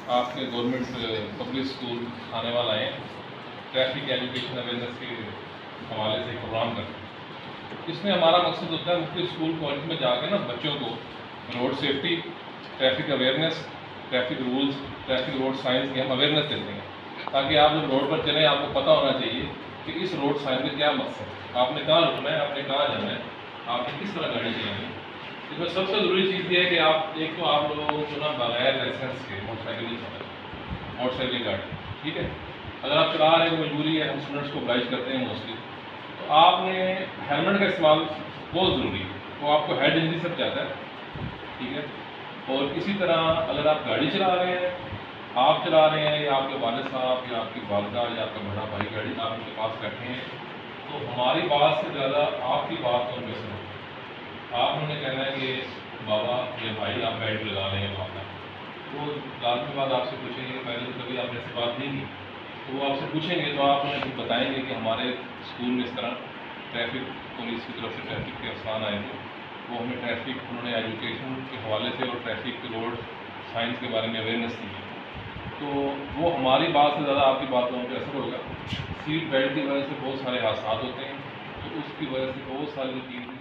آپ کے government public school آنے والا ہے ٹریفک ایجوکیشن اویئرنیس کے حوالے سے پروگرام کرتے ہیں۔ اس میں ہمارا مقصد ہوتا ہے مختلف اسکول کالج میں جا کے نا بچوں کو road safety, traffic awareness, traffic rules, traffic road signs کی ہم اویئرنیس دیتے ہیں، تاکہ آپ جب روڈ پر چلیں آپ کو پتہ ہونا چاہیے کہ اس روڈ سائن کا کیا مقصد ہے، آپ نے کہاں رکنا ہے، آپ نے کہاں جانا ہے، آپ نے کس طرح گاڑی چلانی ہے۔ اس میں سب سے ضروری چیز یہ ہے کہ ایک تو آپ لوگوں کو نا بغیر لائسنس کے موٹر سائیکل نہیں چلانا، موٹر سائیکل کی گاڑی، ٹھیک ہے۔ اگر آپ چلا رہے ہیں تو مجبوری ہے، ہم اسٹوڈنٹس کو گائڈ کرتے ہیں موسٹلی، تو آپ نے ہیلمٹ کا استعمال بہت ضروری ہے، وہ آپ کو ہیڈ انجری سے بچاتا ہے، ٹھیک ہے۔ اور اسی طرح اگر آپ گاڑی چلا رہے ہیں، آپ چلا رہے ہیں یا آپ کے والد صاحب یا آپ کی والدہ یا آپ کا بڑا بھائی گاڑی آپ ان کے پاس بیٹھے ہیں، تو ہماری بات سے زیادہ آپ کی بات کو انہیں سنو۔ آپ انہوں نے کہنا ہے کہ بابا یا بھائی آپ بیلٹ لگا لیں وہاں پر، وہ لازمی بات آپ سے پوچھیں گے، پہلے تو کبھی آپ نے ایسی بات نہیں کی، تو وہ آپ سے پوچھیں گے تو آپ انہیں بتائیں گے کہ ہمارے اسکول میں اس طرح ٹریفک پولیس کی طرف سے ٹریفک کے افسران آئے تھے، وہ ہمیں ٹریفک انہوں نے ایجوکیشن کے حوالے سے اور ٹریفک روڈ سائنس کے بارے میں اویئرنیس دی ہے، تو وہ ہماری بات سے زیادہ آپ کی بات کو اثر ہوگا۔ سیٹ بیلٹ کی وجہ سے بہت سارے حادثات ہوتے ہیں، تو اس کی وجہ سے بہت ساری